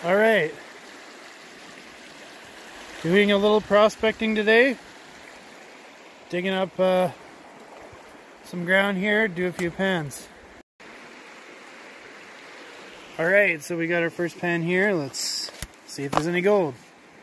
All right, doing a little prospecting today, digging up some ground here, do a few pans. All right, so we got our first pan here. Let's see if there's any gold.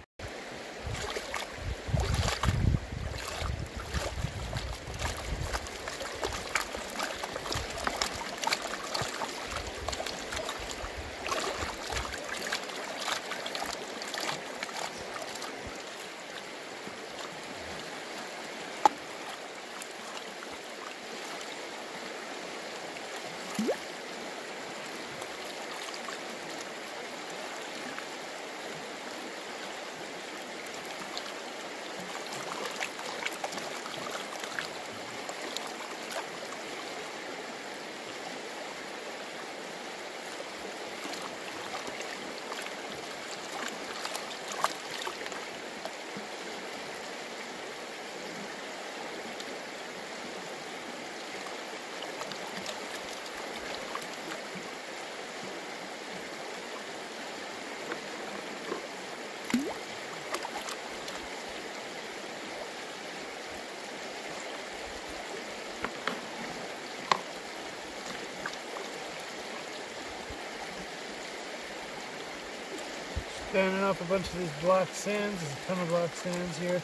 Standing up a bunch of these black sands. There's a ton of black sands here.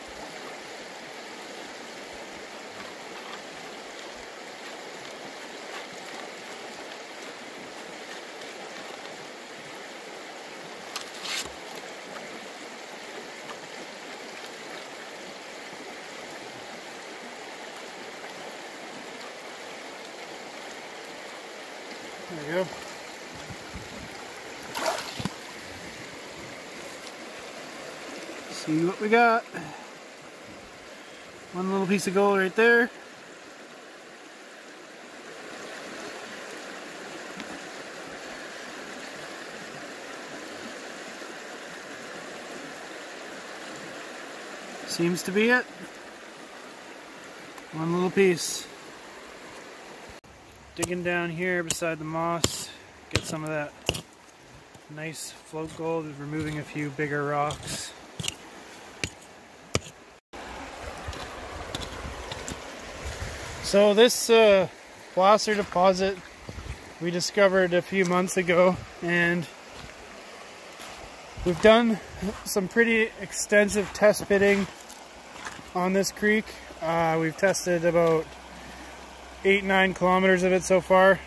There you go. See what we got. One little piece of gold right there. Seems to be it. One little piece. Digging down here beside the moss, get some of that nice float gold, removing a few bigger rocks. So this placer deposit we discovered a few months ago, and we've done some pretty extensive test pitting on this creek. We've tested about 8-9 kilometers of it so far.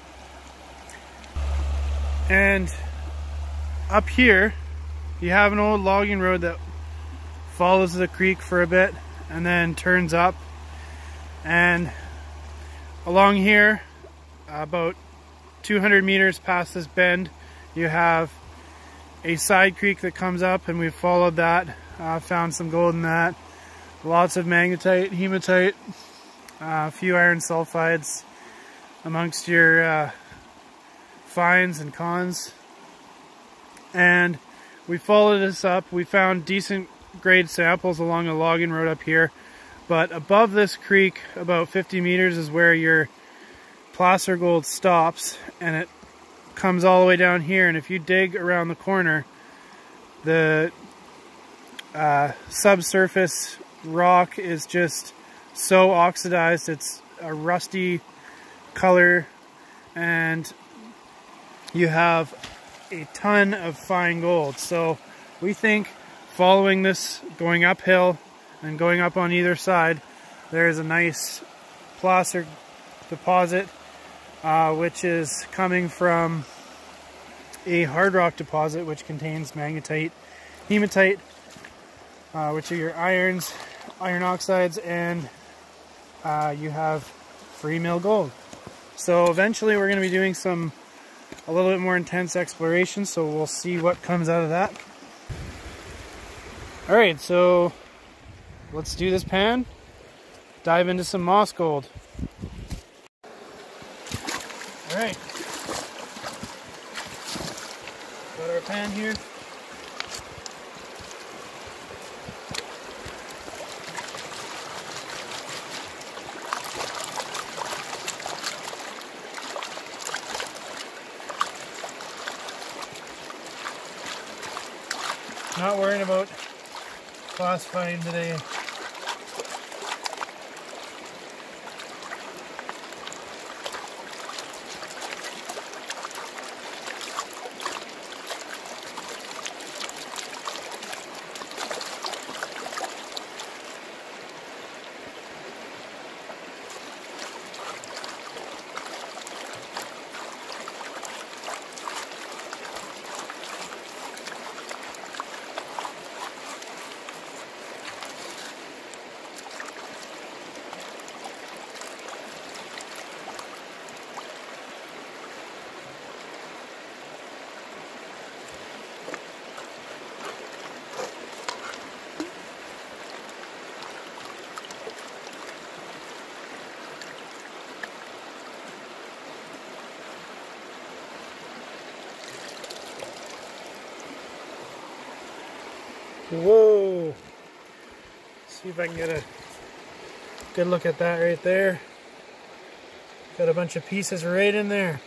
And up here you have an old logging road that follows the creek for a bit and then turns up. And along here, about 200 meters past this bend, you have a side creek that comes up, and we've followed that, found some gold in that, lots of magnetite, hematite, a few iron sulfides amongst your fines and cons. And we followed this up. We found decent grade samples along a logging road up here. But above this creek, about 50 meters, is where your placer gold stops, and it comes all the way down here. And if you dig around the corner, the subsurface rock is just so oxidized. It's a rusty color, and you have a ton of fine gold. So we think following this, going uphill, and going up on either side, there's a nice placer deposit, which is coming from a hard rock deposit which contains magnetite, hematite, which are your irons, iron oxides, and you have free mill gold. So eventually we're going to be doing a little bit more intense exploration, so we'll see what comes out of that. Alright, so let's do this pan, dive into some moss gold. Alright, got our pan here. Not worrying about classifying today. Whoa! See if I can get a good look at that right there. Got a bunch of pieces right in there.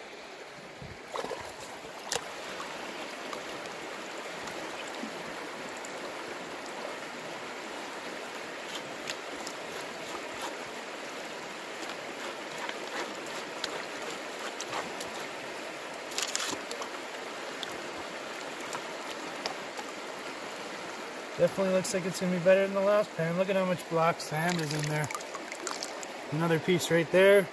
Definitely looks like it's going to be better than the last pan. Look at how much black sand is in there. Another piece right there.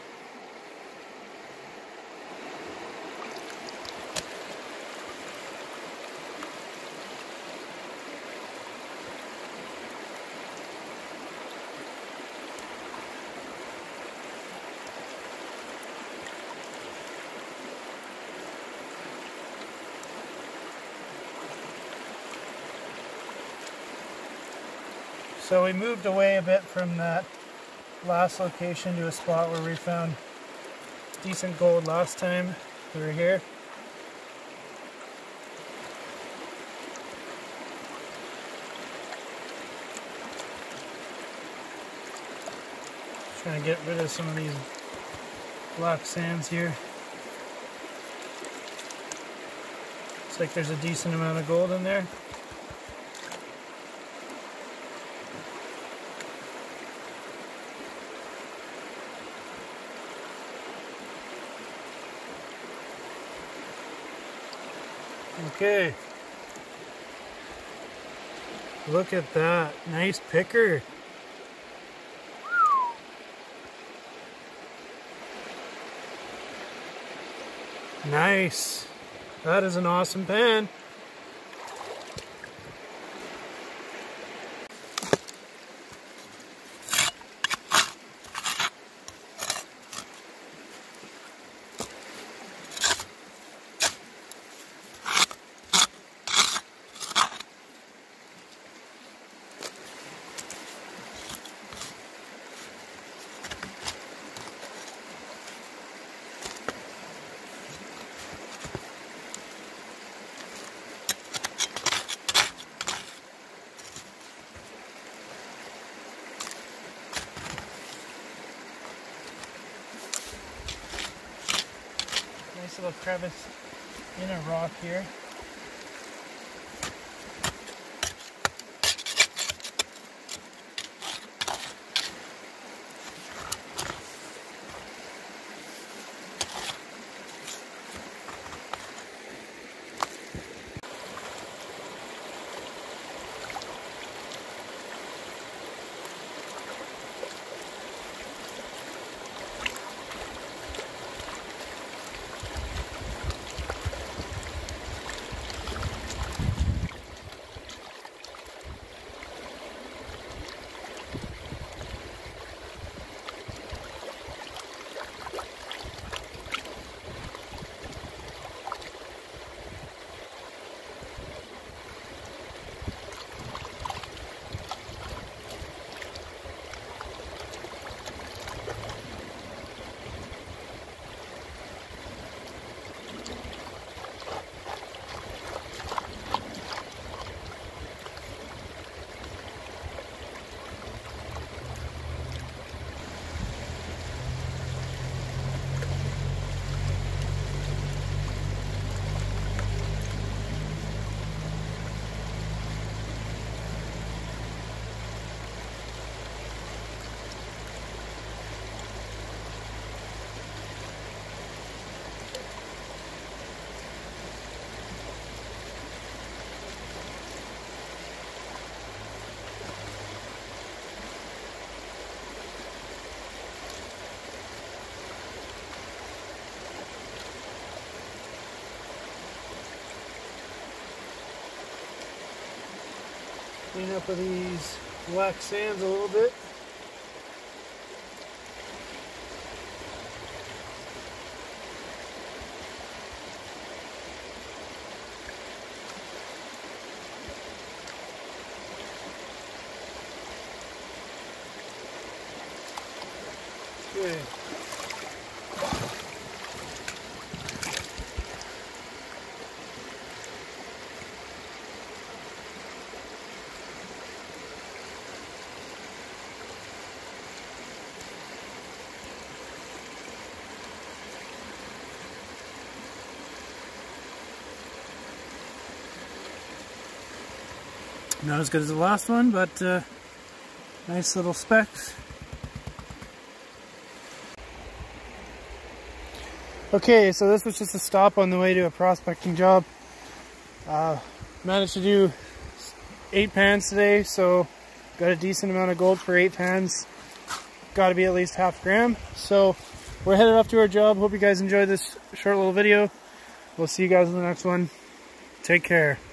So we moved away a bit from that last location to a spot where we found decent gold last time we were here. Trying to get rid of some of these black sands here. Looks like there's a decent amount of gold in there. Okay, look at that, nice picker. Nice, that is an awesome pan. Nice little crevice in a rock here. Clean up with these black sands a little bit. Okay. Not as good as the last one, but nice little specks. Okay, so this was just a stop on the way to a prospecting job. Managed to do 8 pans today, so got a decent amount of gold for 8 pans. Got to be at least half a gram. So we're headed off to our job. Hope you guys enjoyed this short little video. We'll see you guys in the next one. Take care.